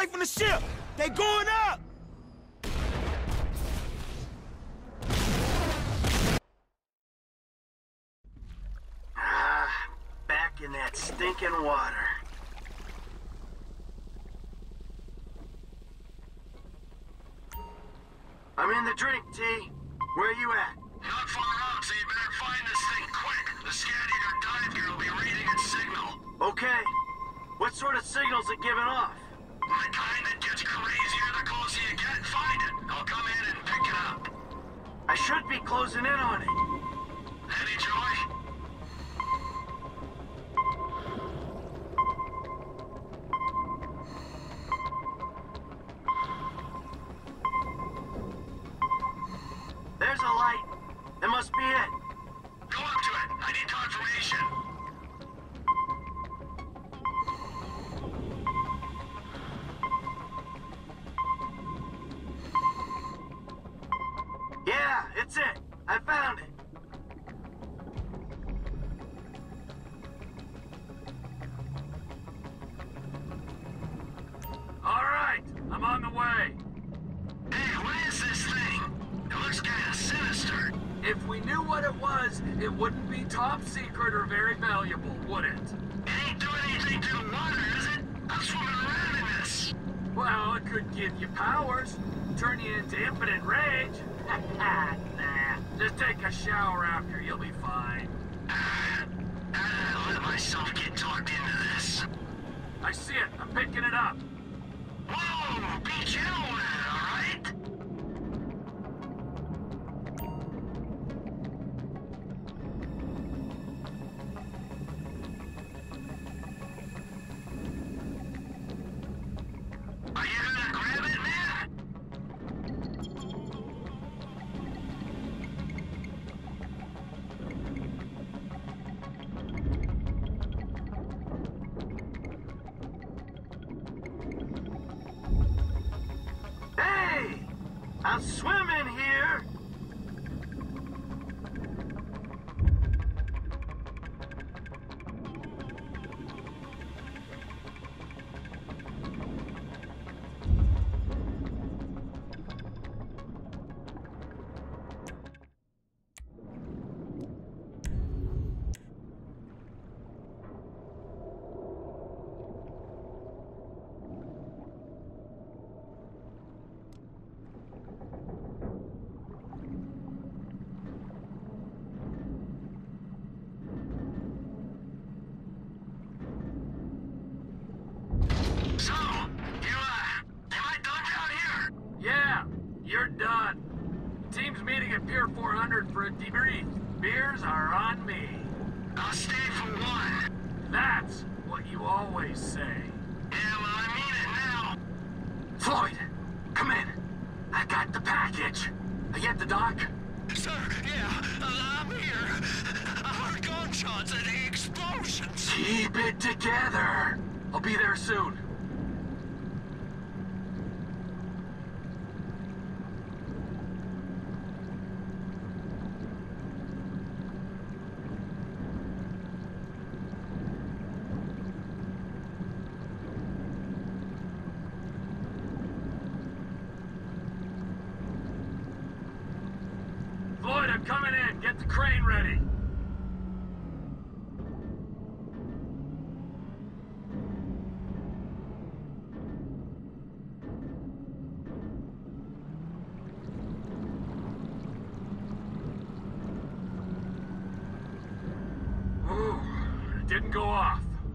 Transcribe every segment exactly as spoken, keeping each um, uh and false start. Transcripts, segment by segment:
life on the ship! They going up! Ah, back in that stinking water. I'm in the drink, T. Where you at? Not far out, so you better find this thing quick. The scanner dive gear will be reading its signal. Okay. What sort of signal's it giving off? The kind that gets crazier the closer you get. Find it. I'll come in and pick it up. I should be closing in on it. Any joy? There's a light. That must be it. Go up to it. I need confirmation. Yeah, it's it. I found it. All right, I'm on the way. Hey, what is this thing? It looks kind of sinister. If we knew what it was, it wouldn't be top secret or very valuable, would it? It ain't doing anything to the water, is it? I'm swimming around in this. Well, it could give you powers, turn you into infinite rage. Nah, just take a shower after, you'll be fine. Uh, I don't let myself get talked into this. I see it, I'm picking it up. Whoa, be gentle with it, all right? Are you gonna grab it, man? Hey! I'm swimming here! So, you, uh, am I done down here? Yeah, you're done. Team's meeting at Pier four hundred for a debrief. Beers are on me. I'll stay for one. That's what you always say. Yeah, well, I mean it now. Floyd, come in. I got the package. Are you at the dock? Sir, yeah, uh, I'm here. I heard gunshots and explosions. Keep it together. I'll be there soon. Floyd, I'm coming in. Get the crane ready. Ooh, it didn't go off.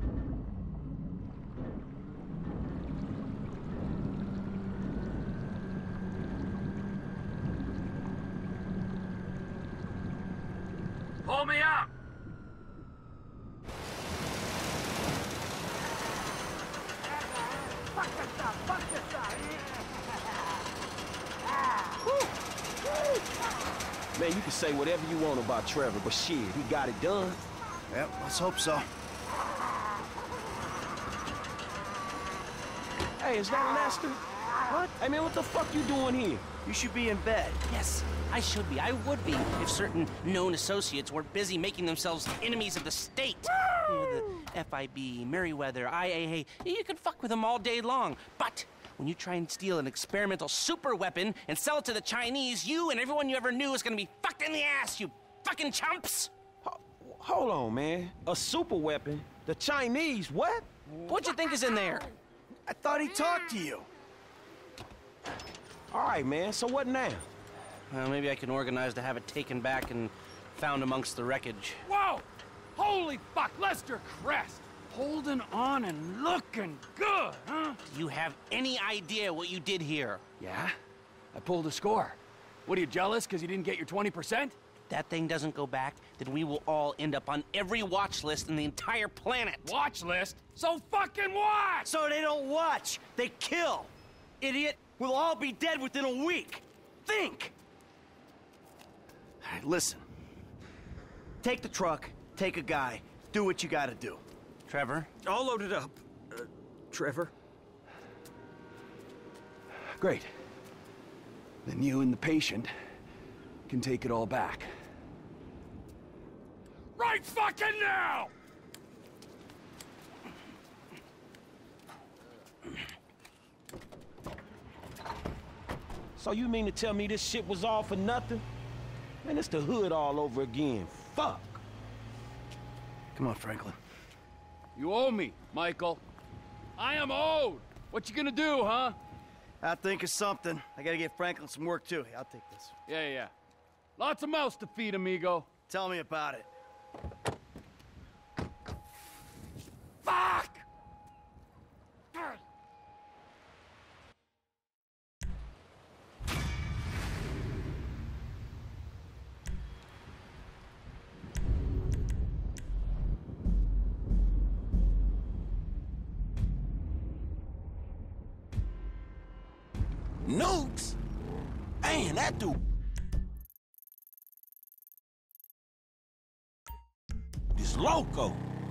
Pull me up! Man, you can say whatever you want about Trevor, but shit, he got it done. Yep, let's hope so. Hey, is that Lester? What? Hey, man, what the fuck you doing here? You should be in bed. Yes, I should be. I would be if certain known associates were busy making themselves enemies of the state. You know, the F I B, Merryweather, I A A. You can fuck with them all day long. But when you try and steal an experimental super weapon and sell it to the Chinese, you and everyone you ever knew is gonna be fucked in the ass, you fucking chumps! Ho- Hold on, man. A super weapon? The Chinese, what? What you think is in there? I thought he talked to you. All right, man, so what now? Well, maybe I can organize to have it taken back and found amongst the wreckage. Whoa! Holy fuck, Lester Crest! Holding on and looking good, huh? Do you have any idea what you did here? Yeah? I pulled a score. What, are you jealous because you didn't get your twenty percent? That thing doesn't go back, then we will all end up on every watch list in the entire planet. Watch list? So fucking what? So they don't watch, they kill. Idiot, we'll all be dead within a week. Think! All right, listen. Take the truck, take a guy, do what you gotta do. Trevor? All loaded up. Uh, Trevor? Great. Then you and the patient can take it all back. Right fucking now! So you mean to tell me this shit was all for nothing? Man, it's the hood all over again. Fuck. Come on, Franklin. You owe me, Michael. I am owed. What you gonna do, huh? I'll think of something. I gotta get Franklin some work, too. I'll take this. Yeah, yeah. Lots of mouths to feed, amigo. Tell me about it. Fuck! Nukes? Man, that dude is loco.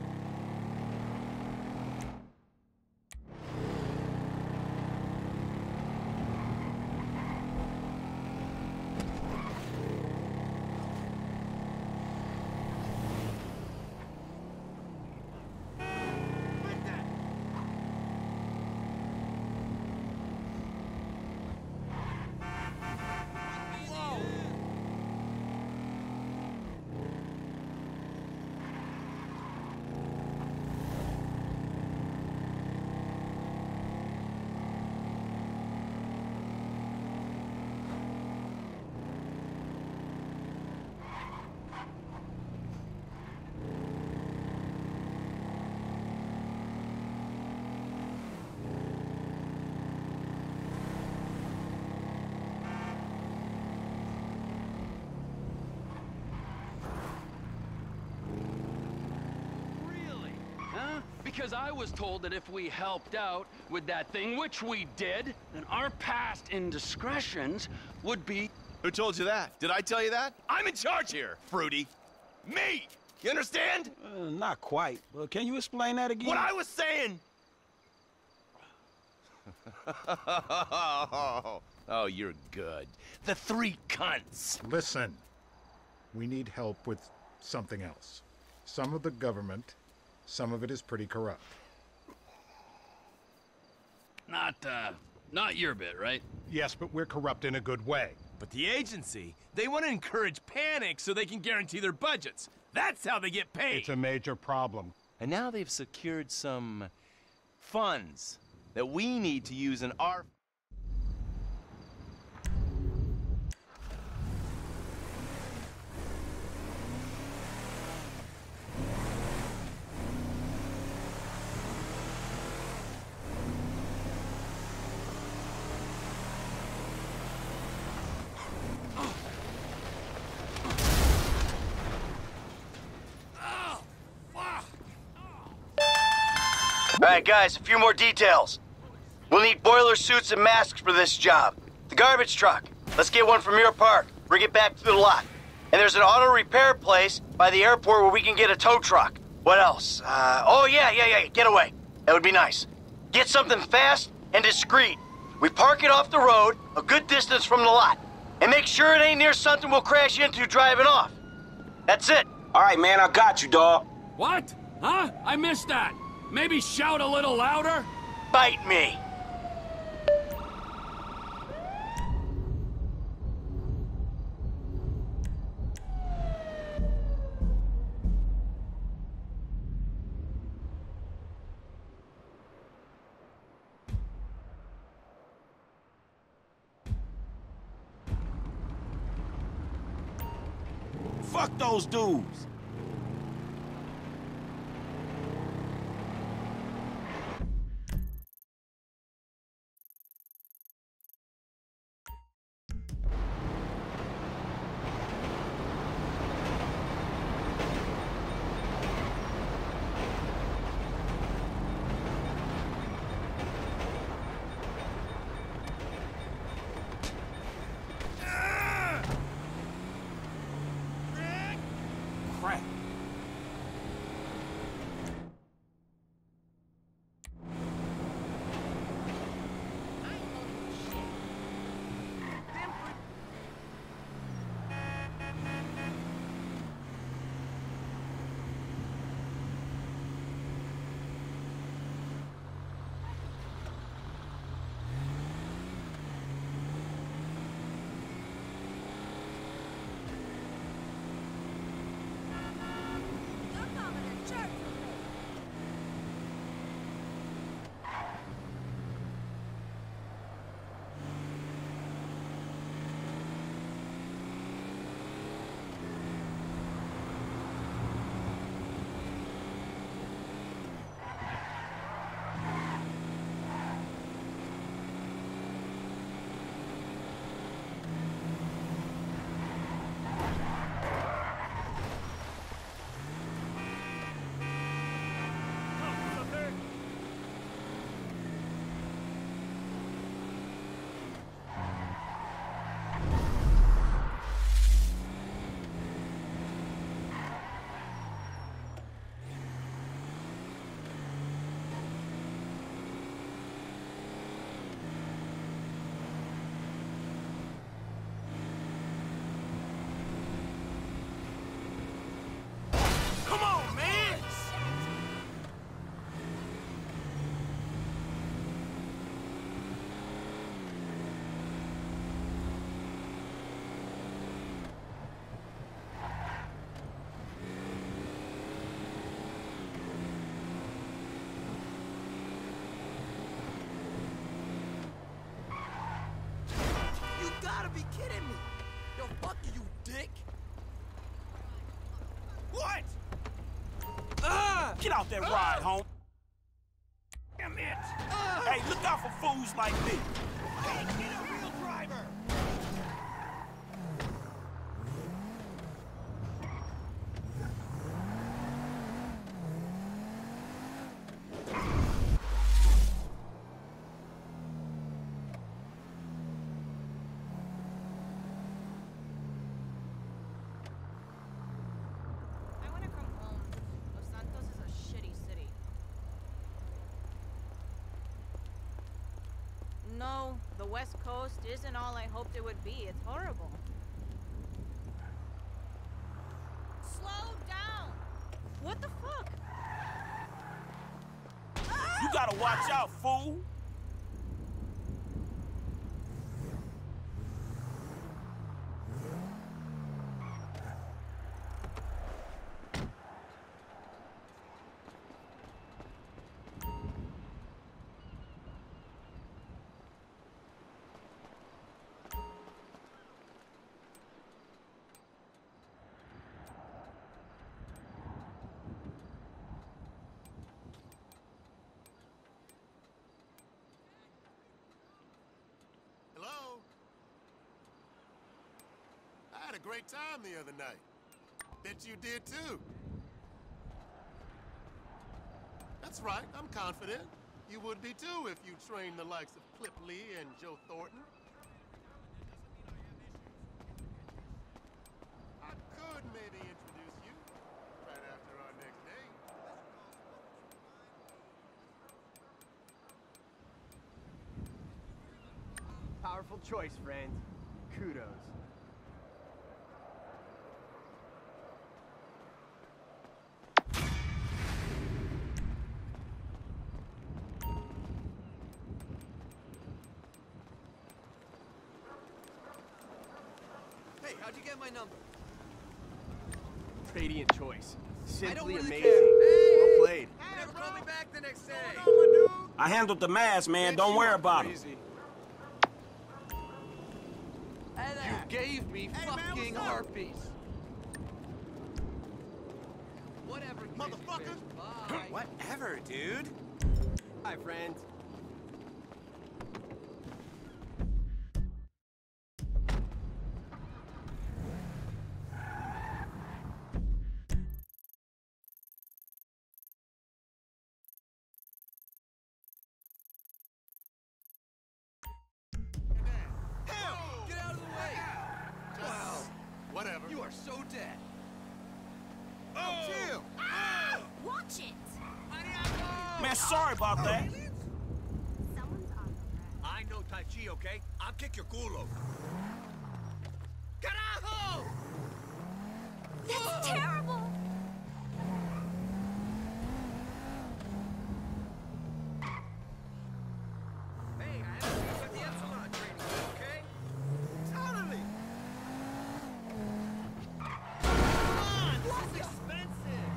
Because I was told that if we helped out with that thing, which we did, then our past indiscretions would be... Who told you that? Did I tell you that? I'm in charge here, Fruity. Me! You understand? Uh, not quite. Well, can you explain that again? What I was saying... oh, you're good. The three cunts. Listen, we need help with something else. Some of the government, some of it is pretty corrupt. Not, uh, not your bit, right? Yes, but we're corrupt in a good way. But the agency, they want to encourage panic so they can guarantee their budgets. That's how they get paid. It's a major problem. And now they've secured some funds that we need to use in our... All right, guys, a few more details. We'll need boiler suits and masks for this job. The garbage truck. Let's get one from your park. Bring it back to the lot. And there's an auto repair place by the airport where we can get a tow truck. What else? Uh, oh, yeah, yeah, yeah, getaway. That would be nice. Get something fast and discreet. We park it off the road, a good distance from the lot. And make sure it ain't near something we'll crash into driving off. That's it. All right, man, I got you, dawg. What? Huh? I missed that. Maybe shout a little louder? Bite me. Fuck those dudes. Crap. be kidding me! Yo, fuck you, you dick! What? Uh, Get out that uh, ride, home. Damn it! Uh, hey, look out for fools like me. Hey, get a real driver! No, the West Coast isn't all I hoped it would be. It's horrible. Slow down! What the fuck? You gotta watch out, fool! I had a great time the other night. Bet you did too. That's right, I'm confident. You would be too if you trained the likes of Clip Lee and Joe Thornton. I could maybe introduce you right after our next date. Powerful choice, friend. Kudos. Hey, how'd you get my number? Radiant choice. Simply amazing. Hey, well played. Hey, never call me back the next day. On, I handled the mask, man. Don't worry about it. You gave me hey, fucking man, harpies. motherfucker! Whatever, dude. Hi, friend. Hell! Get out of the way! Wow. Whatever. You are so dead. Oh! Chill! Watch it! Man, sorry about that. Someone's on the I know Tai Chi, okay? I'll kick your culo. Carajo! That's terrible! Hey, I haven't seen you at the Epsilon training, okay? Totally! Come on! This is expensive!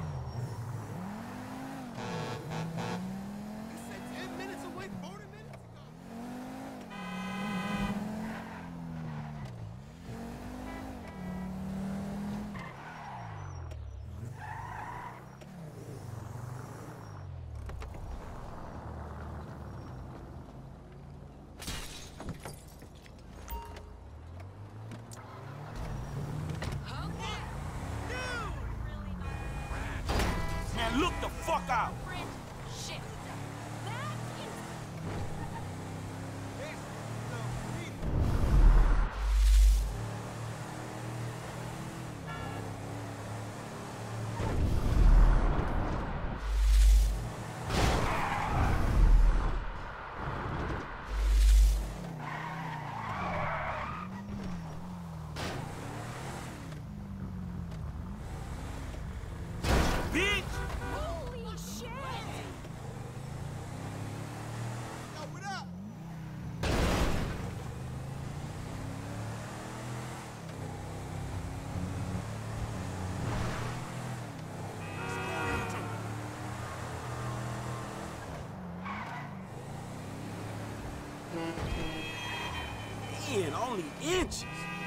You said ten minutes away, forty minutes ago! Man, look the fuck out. Friend, shit. That is... Bitch! Holy shit! Yo, what up? Man, only inches.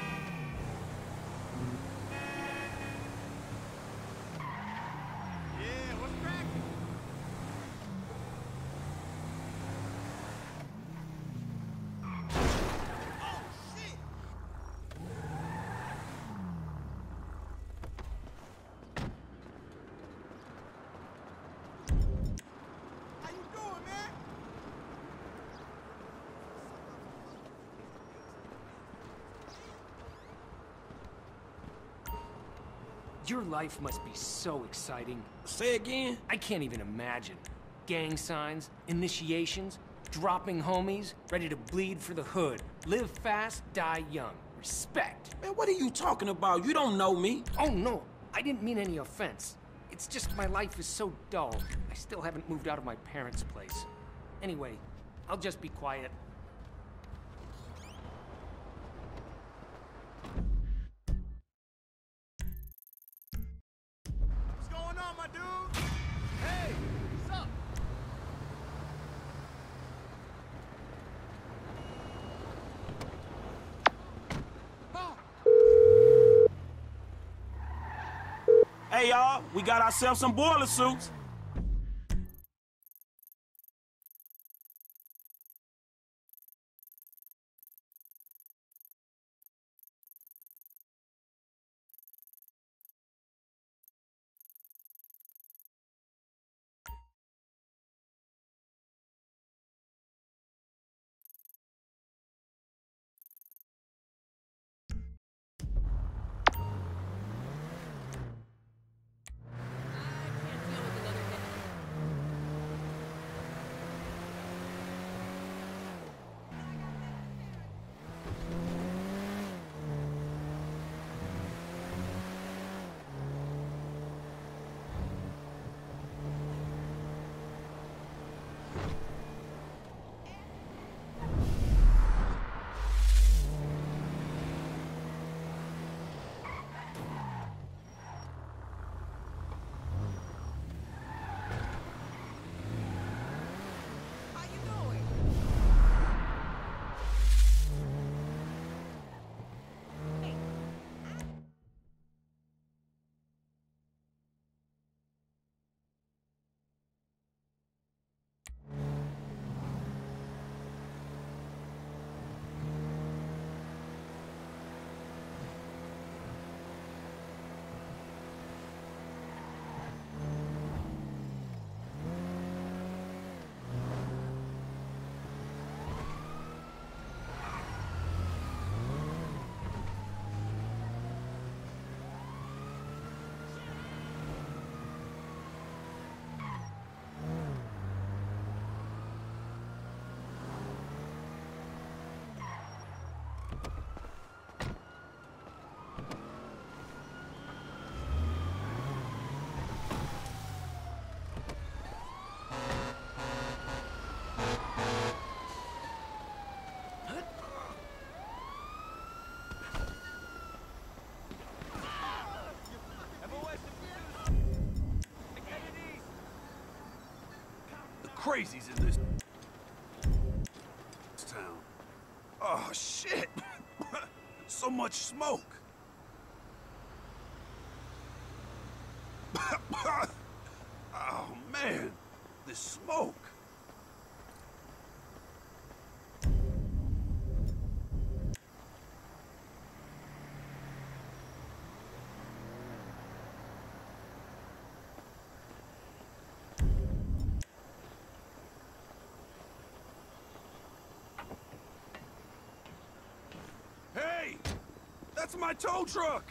Yeah, what's cracking? Oh, shit! How you doing, man? Your life must be so exciting. Say again? I can't even imagine. Gang signs, initiations, dropping homies, ready to bleed for the hood. Live fast, die young. Respect. Man, what are you talking about? You don't know me. Oh no, I didn't mean any offense. It's just my life is so dull. I still haven't moved out of my parents' place. Anyway, I'll just be quiet. What's going on, my dude? Hey, what's up? Hey, y'all, we got ourselves some boiler suits. crazies in this town. Oh, shit! So much smoke! Oh, man! This smoke! Hey! That's my tow truck!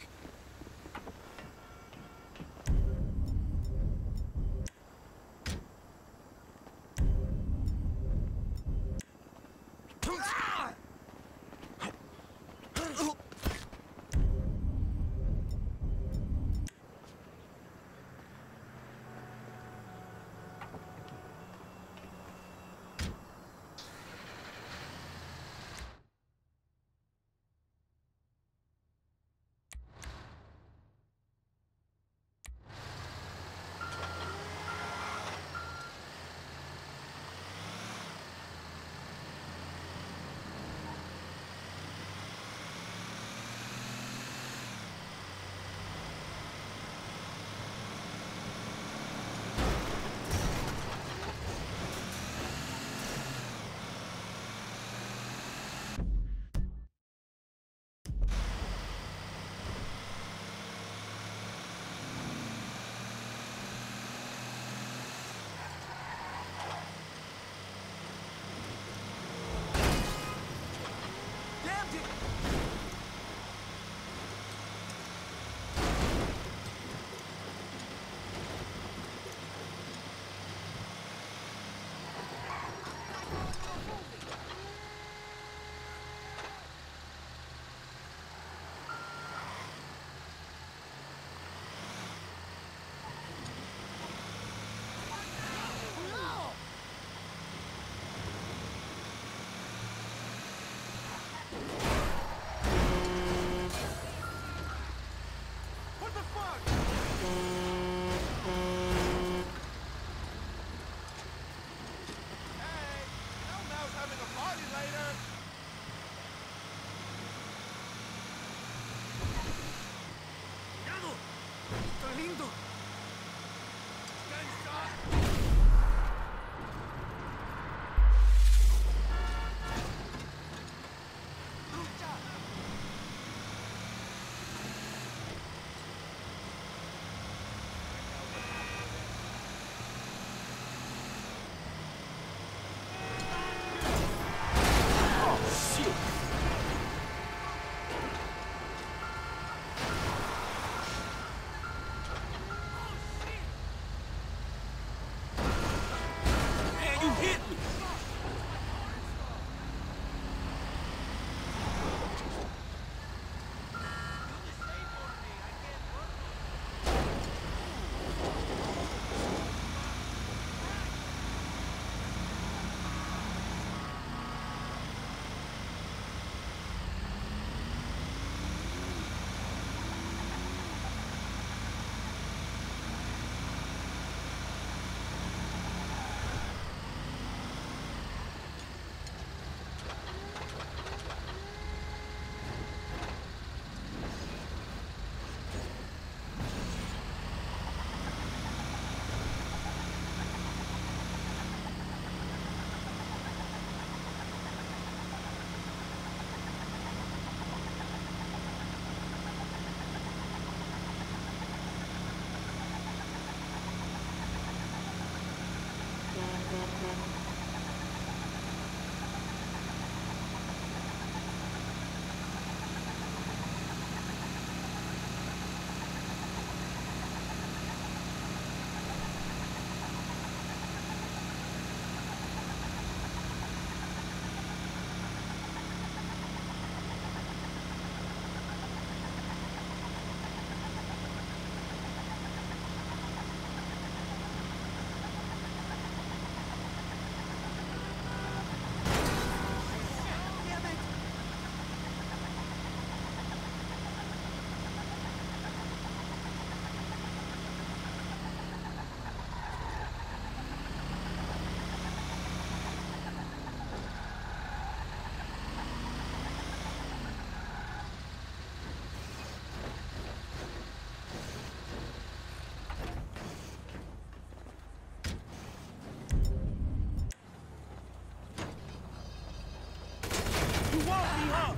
up!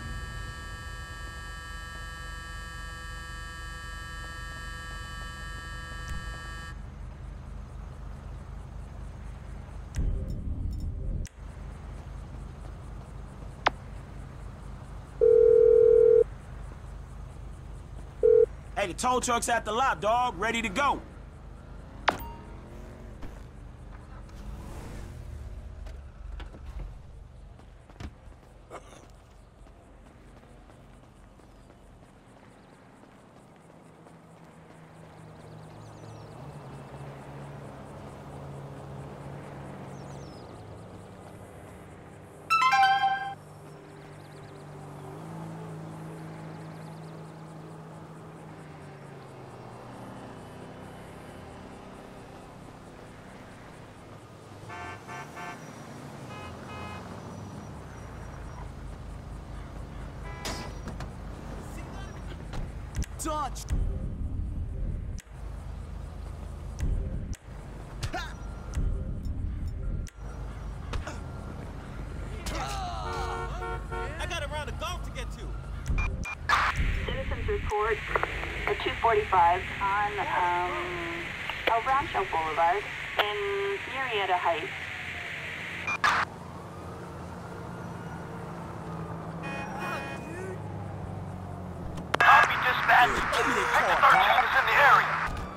Hey, the tow truck's at the lot, dog. Ready to go. Dodge! I got a round of golf to get to. Citizens report at two forty-five on um, El Rancho Boulevard in Murrieta Heights. Copy, dispatch. Sector thirteen is in the area.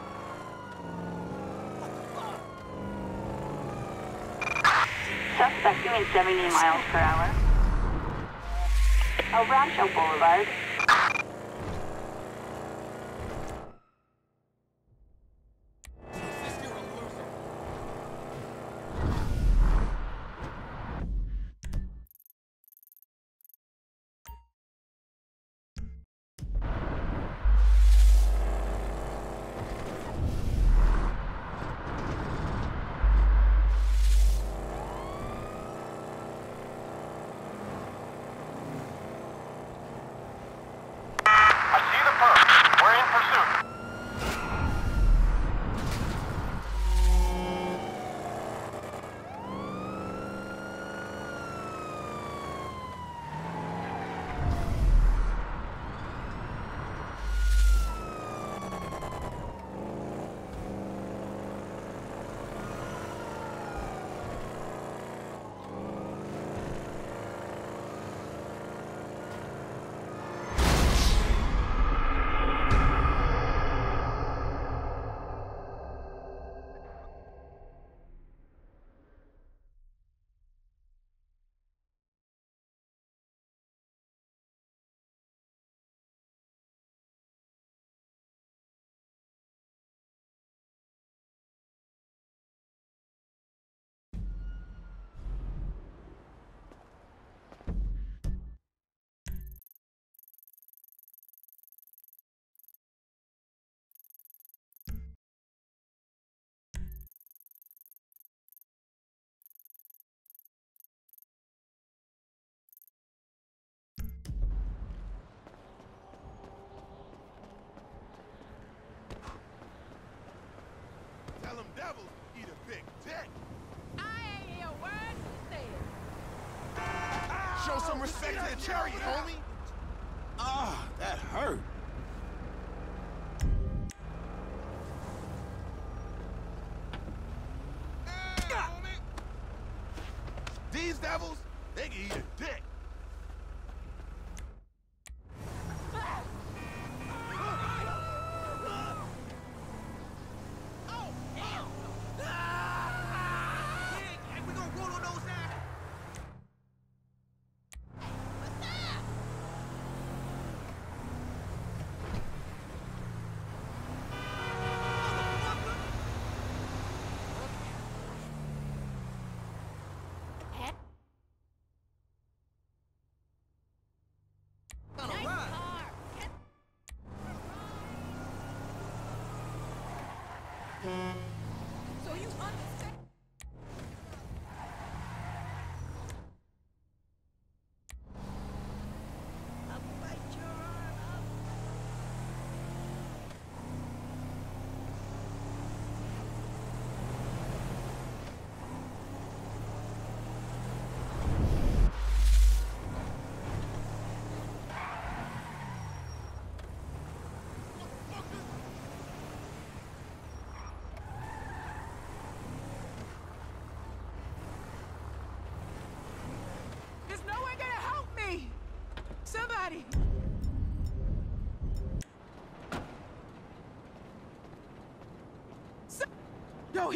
Suspect doing seventy miles per hour. El Rancho Boulevard. Tell them devils eat a big dick. I ain't hear a word you said. Show some respect to the chariot, homie. Ah, that hurt. Hey, homie. These devils, they can eat a dick.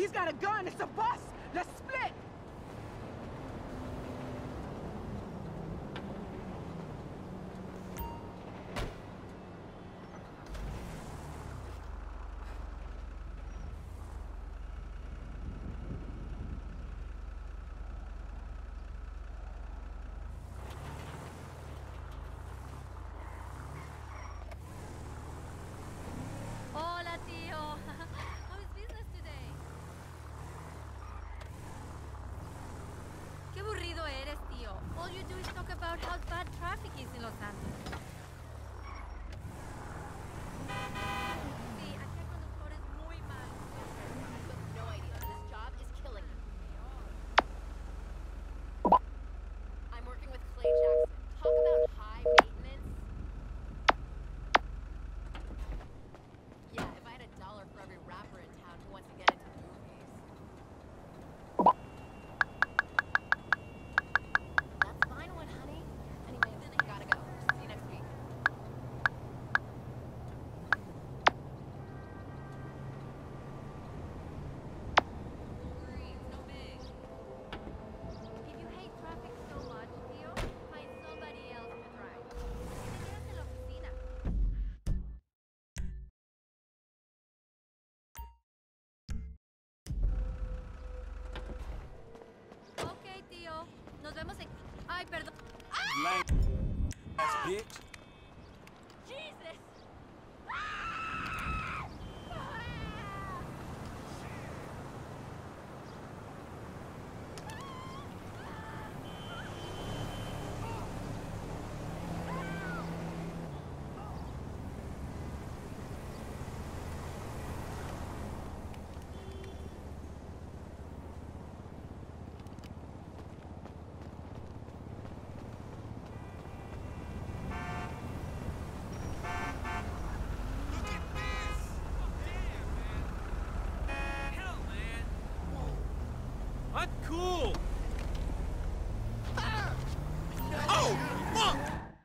He's got a gun. It's a bus. Let's split. Hola, tío. How is business today? Qué aburrido eres, tío. All you do is talk about how bad traffic is in Los Santos. Sí, aquí hay conductores muy malos. You have no idea. This job is killing me. I'm working with Clay Jackson. Talk about high maintenance. Yeah, if I had a dollar for every rapper in town who wants to get into movies. That's fine one, honey. Anyway, I gotta go. See you next week. Worries, no big. If you hate traffic so much, tío, find somebody else to drive. Que te quedas en la oficina. Ok, tío. Nos vemos en... Ay, perdón. ¡Ah! Ass bitch. Jesus! Cool! Oh, fuck!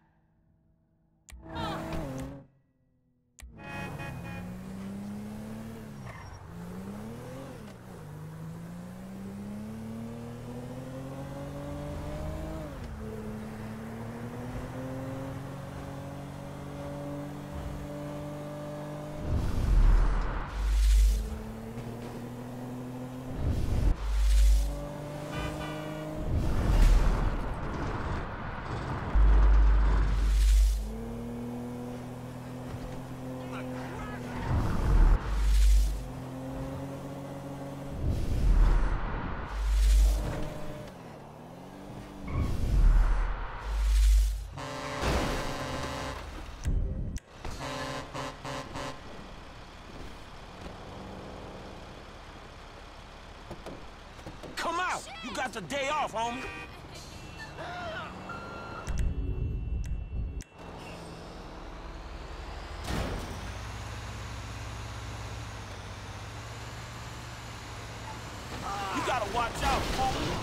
Come out! You got the day off, homie. You gotta watch out, homie.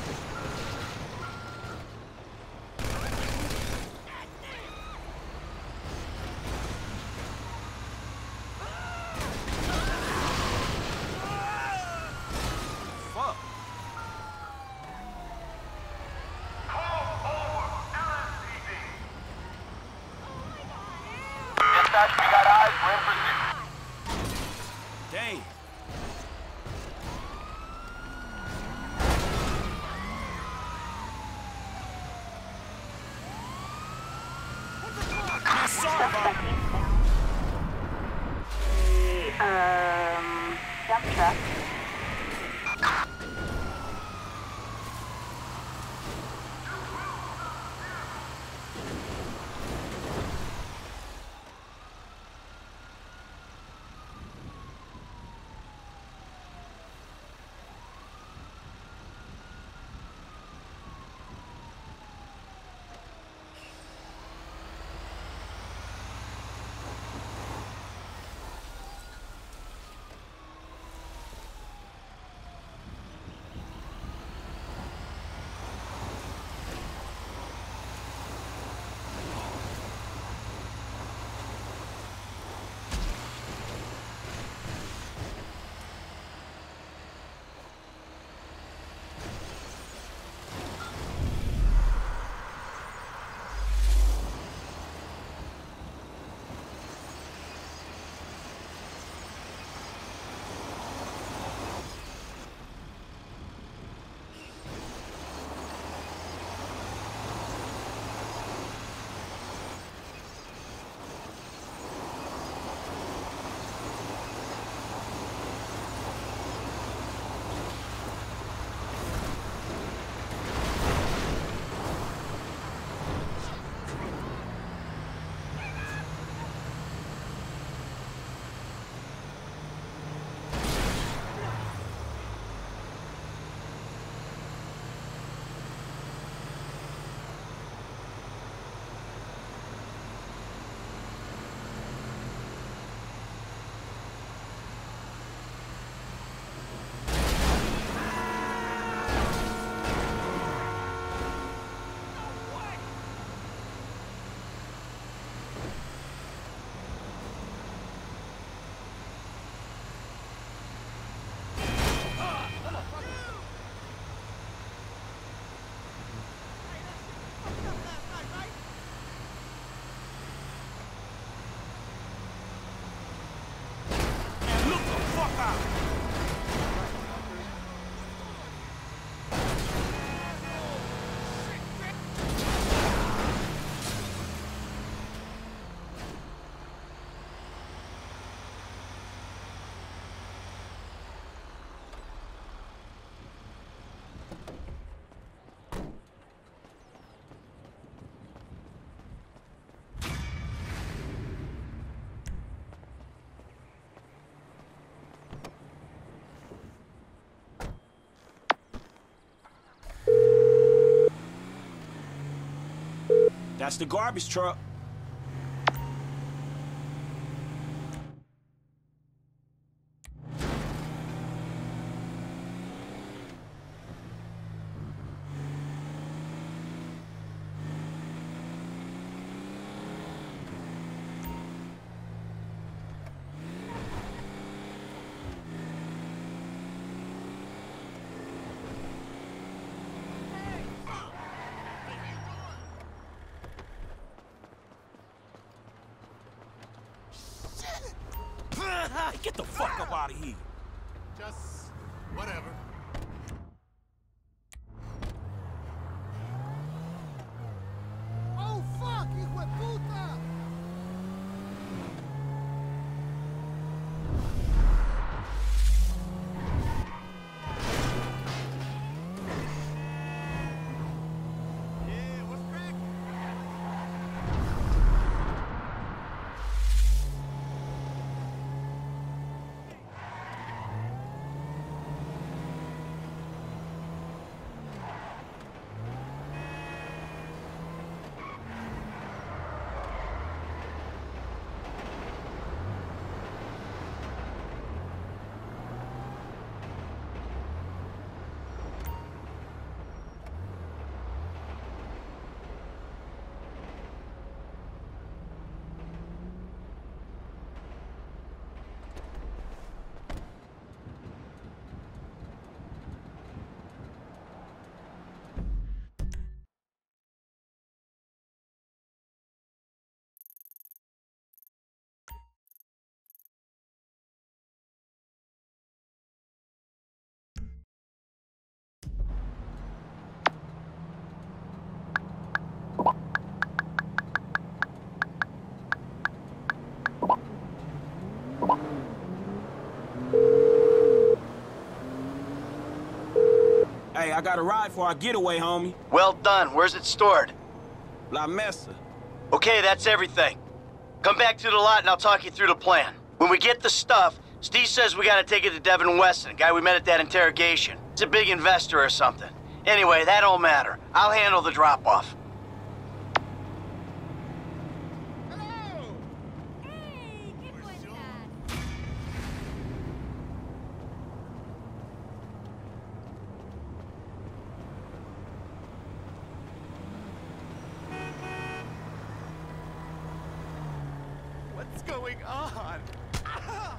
Fuck. Dispatch, we got eyes. We're in pursuit. Damn. Man, sorry about it. Um, dump truck. That's the garbage truck. Get the fuck up out of here. Just whatever. Oh fuck, hijo de puta! Yeah, what's cracking? Hey, I got a ride for our getaway, homie. Well done. Where's it stored? La Mesa. Okay, that's everything. Come back to the lot and I'll talk you through the plan. When we get the stuff, Steve says we gotta take it to Devin Weston, a guy we met at that interrogation. He's a big investor or something. Anyway, that don't matter. I'll handle the drop-off. What's going on? Ah!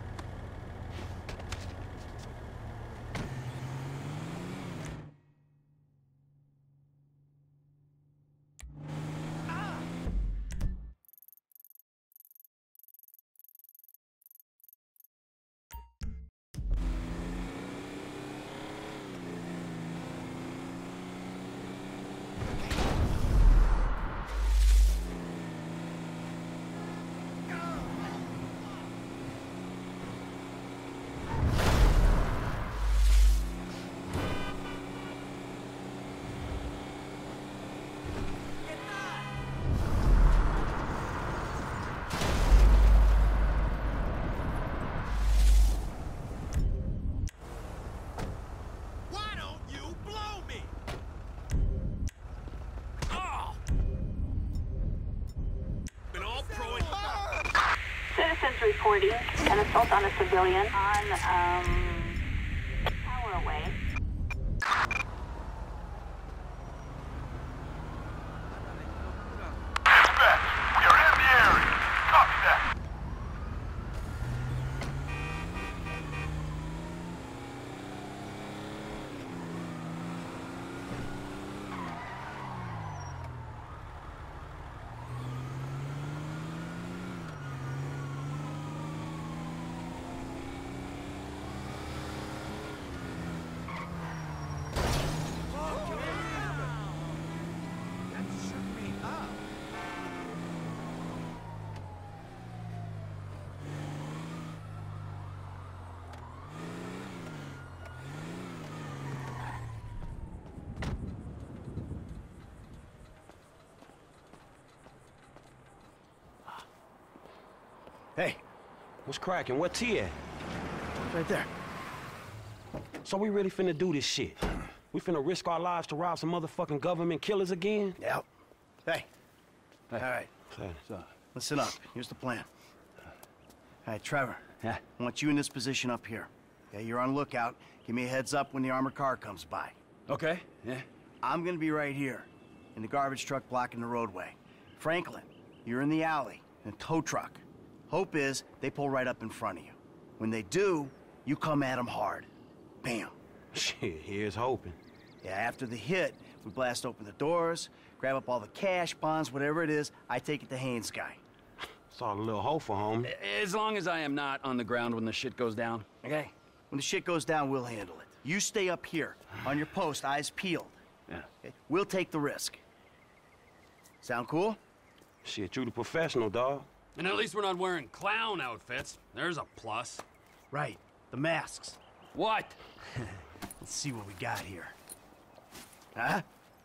Citizens reporting an assault on a civilian on, um, Towerway. Dispatch, we are in the area. Copy that. Hey, What's cracking? Where T at? right there. So we really finna do this shit? We finna risk our lives to rob some motherfucking government killers again? Yep. Hey, All right. So, listen up. Here's the plan. All right, Trevor. Yeah? I want you in this position up here. Okay, you're on lookout. Give me a heads up when the armored car comes by. Okay, yeah. I'm gonna be right here, in the garbage truck blocking the roadway. Franklin, you're in the alley, in a tow truck. Hope is they pull right up in front of you. When they do, you come at them hard. Bam. Shit, here's hoping. Yeah, after the hit, we blast open the doors, grab up all the cash, bonds, whatever it is, I take it to Haynes' guy. Saw a little hopeful, homie. As long as I am not on the ground when the shit goes down, okay? When the shit goes down, we'll handle it. You stay up here, on your post, eyes peeled. Yeah. Okay? We'll take the risk. Sound cool? Shit, you the professional, dawg. And at least we're not wearing clown outfits. There's a plus. Right. The masks. What? Let's see what we got here. Huh?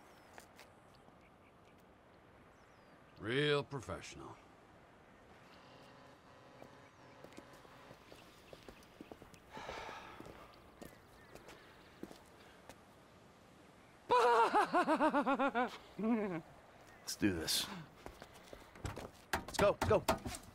Real professional. Let's do this. Let's go, let's go.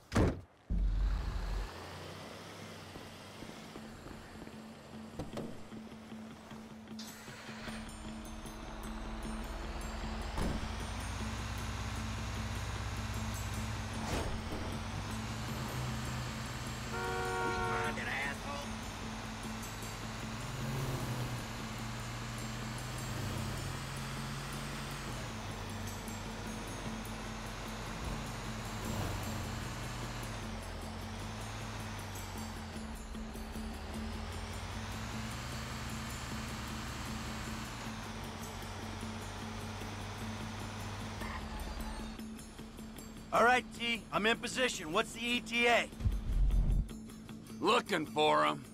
All right, T, I'm in position. What's the E T A? Looking for him.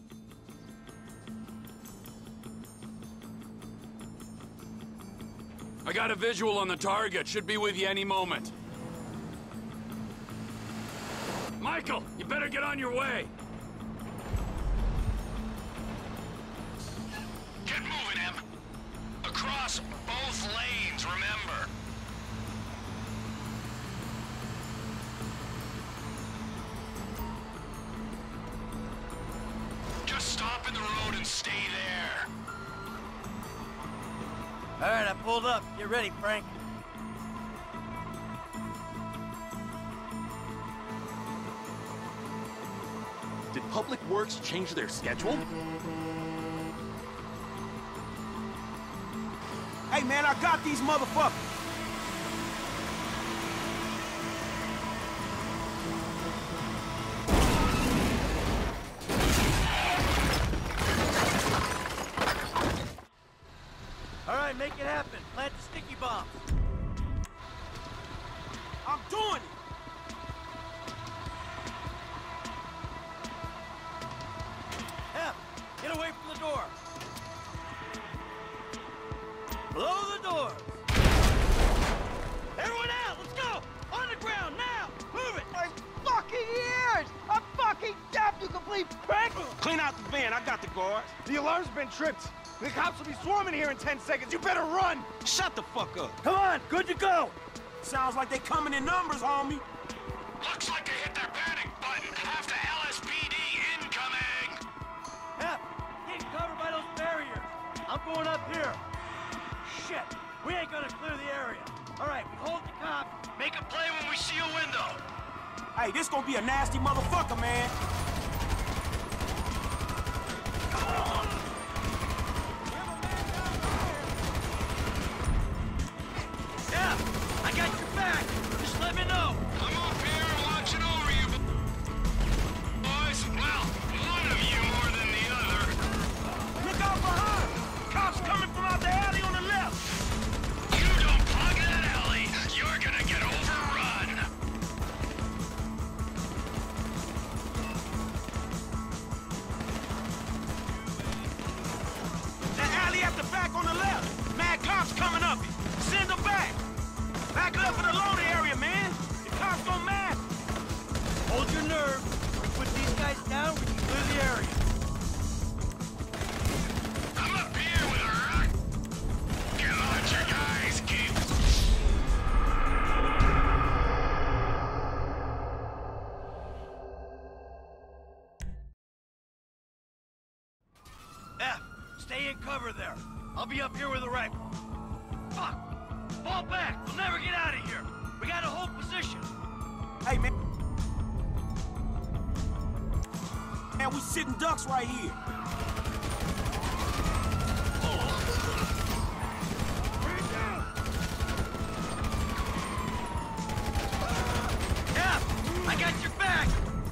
I got a visual on the target. Should be with you any moment. Michael, you better get on your way. Get moving, Em. Across both lanes, remember. Just stop in the road and stay there. All right, I pulled up. Get ready, Frank. Did Public Works change their schedule? Hey, man, I got these motherfuckers. All right, make it happen. Plant the sticky bombs. I'm doing it. Hep, get away from the door. Blow the doors. Everyone out, let's go. On the ground, now. Move it. My fucking ears! I'm fucking deaf, you complete prick! Clean out the van. I got the guards. The alarm's been tripped. The cops will be swarming here in ten seconds. You better run! Shut the fuck up. Come on, good to go. Sounds like they coming in numbers, homie. Looks like they hit their panic button. After L S P D incoming. Hep, get covered by those barriers. I'm going up here. Shit, we ain't gonna clear the area. All right, we hold the cop. Make a play when we see a window. Hey, this gonna be a nasty motherfucker, man. Yeah, I got your back. Just let me know. I'm up here watching over you, boys. Well, one of you more than the other. Look out behind! Cops coming from out the alley on the left! You don't plug that alley, you're gonna get overrun. The alley at the back on the left! Mad cops coming up! Send them back! Back up in the loading area, man! The cops gonna mad! Hold your nerve. We put these guys down, we can clear the area. I'm up here with a rock. Get on your guys, keep. cover there. I'll be up here with a rifle. Fuck! Fall back! We'll never get out of here! We gotta hold position! Hey, man. Man, we sitting ducks right here. F! I got your back!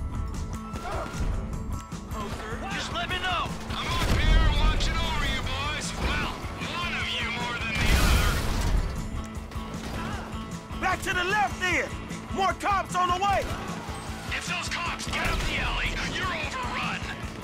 Just let me know! I'm up here watching over you boys. Well, one of you more than the other. Back to the left there! More cops on the way! If those cops get up the alley, you're overrun.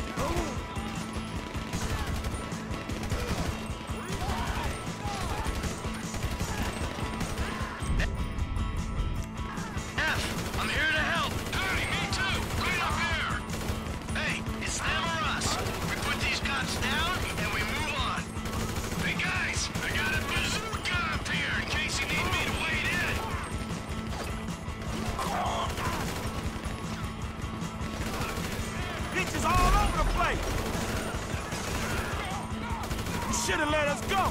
F! I'm here to help! Hey, me too! Right up here! Hey, it's them or us. We put these cops down, and we move on. Hey guys, I got a bazooka up here in case you need me to wade in. Bitches all over the place! You should've let us go!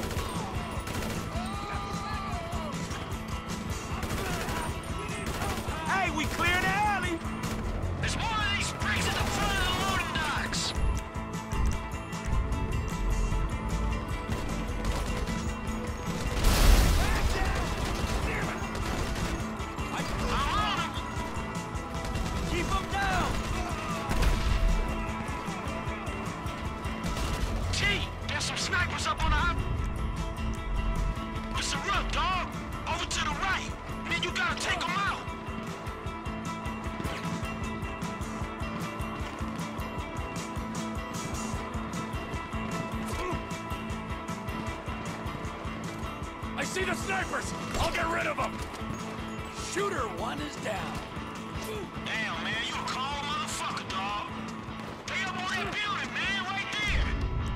Hey, we clear the alley! There's more of these bricks at the front of the loading docks. I'm on 'em. Keep them down! T, there's some snipers up on the hop. What's the road, dog? Over to the right. Man, you gotta take them out. I see the snipers! I'll get rid of them! Shooter one is down. Damn, man, you a cold motherfucker, dog. They up on that building, man, right there.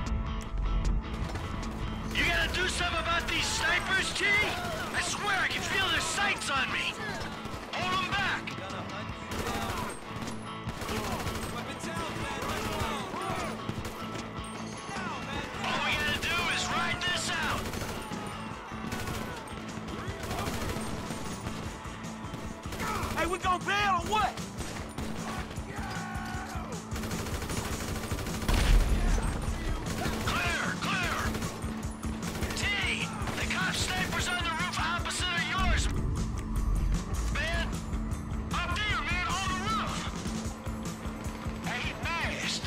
You gotta do something about these snipers, T? I swear I can feel their sights on me! Hold them back! All we gotta do is ride this out! Hey, we gon' bail or what? Clear, clear. T, the cop snipers on the roof opposite of yours. Man, up there, man, on the roof. Hey, fast.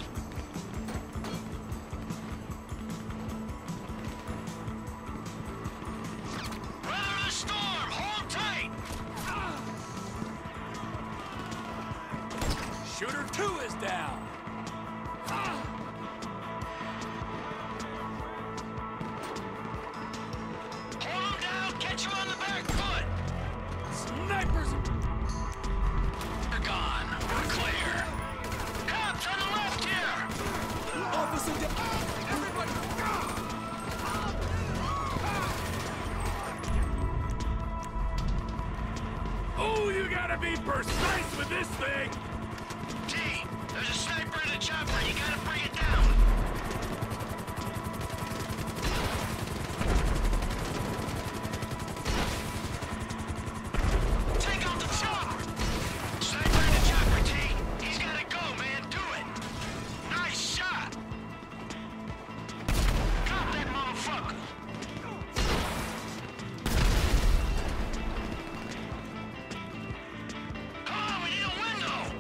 Weather the storm, hold tight. Shooter two is down. Hold him down, catch him on the back foot. Snipers! They're gone. We're clear. Cops on the left here. Officer, everybody, Oh, you gotta be precise with this thing! T, there's a sniper in the chopper. You gotta bring it down. Take out the chopper. Sniper in the chopper, T. He's gotta go, man. Do it. Nice shot. Drop that motherfucker. Come on, we need a window.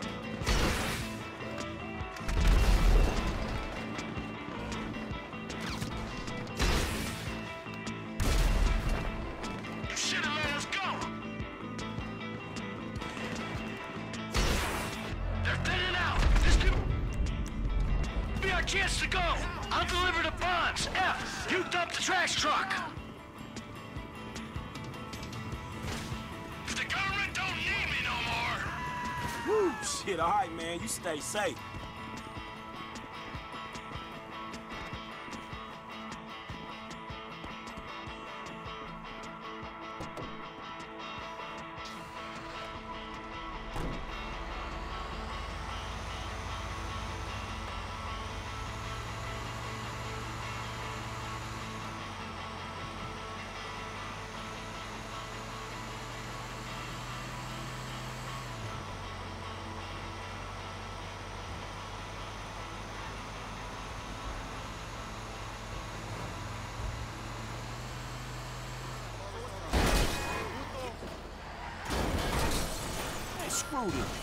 You should have let us go. They're thinning out. This could be our chance to go. I'll deliver the bombs. F, you dump the trash truck. If the government don't need me no more. woo, shit, all right, man, you stay safe. motive.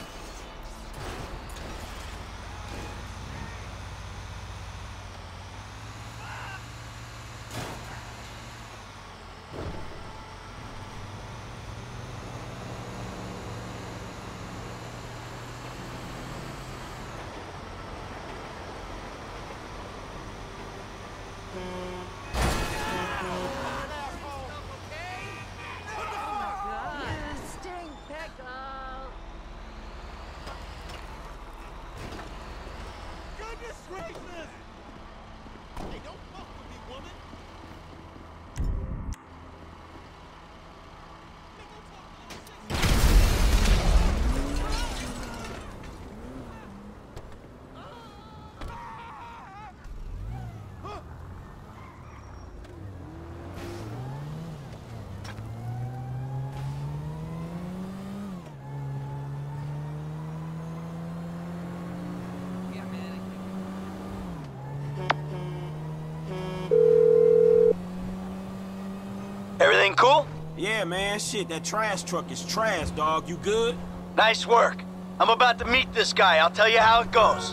Everything cool? Yeah, man, shit, that trash truck is trash, dog. You good? Nice work. I'm about to meet this guy. I'll tell you how it goes.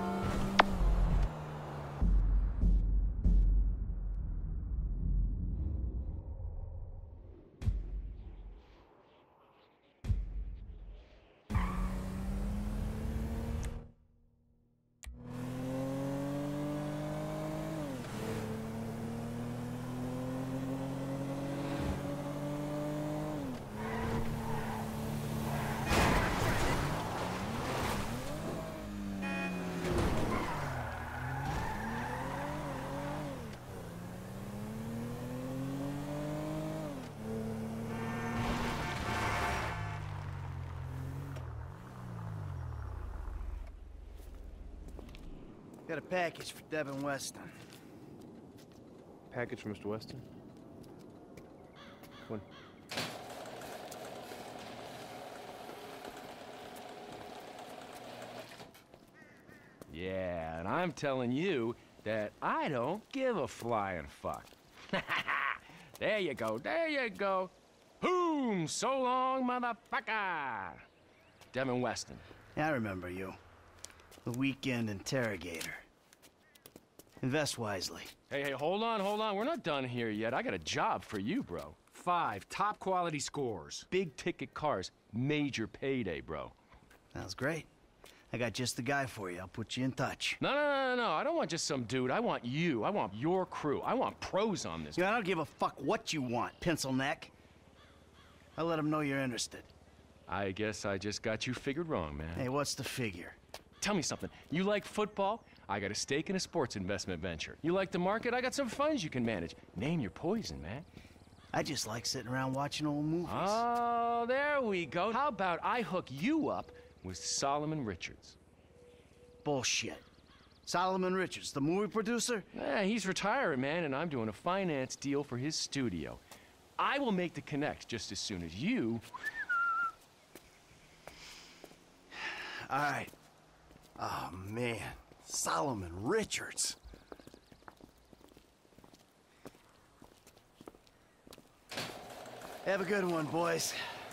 Got a package for Devin Weston. Package for Mister Weston? When? Yeah, and I'm telling you that I don't give a flying fuck. There you go, there you go. Boom! So long, motherfucker! Devin Weston. Yeah, I remember you. The weekend interrogator. Invest wisely. Hey, hey, hold on, hold on. We're not done here yet. I got a job for you, bro. Five top quality scores. Big ticket cars. Major payday, bro. Sounds great. I got just the guy for you. I'll put you in touch. No, no, no, no, no. I don't want just some dude. I want you. I want your crew. I want pros on this. Yeah, I don't give a fuck what you want, pencil neck. I'll let them know you're interested. I guess I just got you figured wrong, man. Hey, what's the figure? Tell me something. You like football? I got a stake in a sports investment venture. You like the market? I got some funds you can manage. Name your poison, man. I just like sitting around watching old movies. Oh, there we go. How about I hook you up with Solomon Richards? Bullshit. Solomon Richards, the movie producer? Yeah, he's retiring, man, and I'm doing a finance deal for his studio. I will make the connect just as soon as you... All right. Oh, man. Solomon Richards. Have a good one, boys.